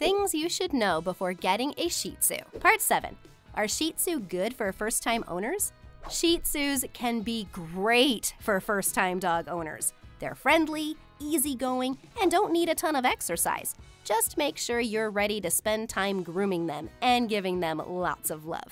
Things you should know before getting a Shih Tzu. Part 7. Are Shih Tzu good for first-time owners? Shih Tzus can be great for first-time dog owners. They're friendly, easygoing, and don't need a ton of exercise. Just make sure you're ready to spend time grooming them and giving them lots of love.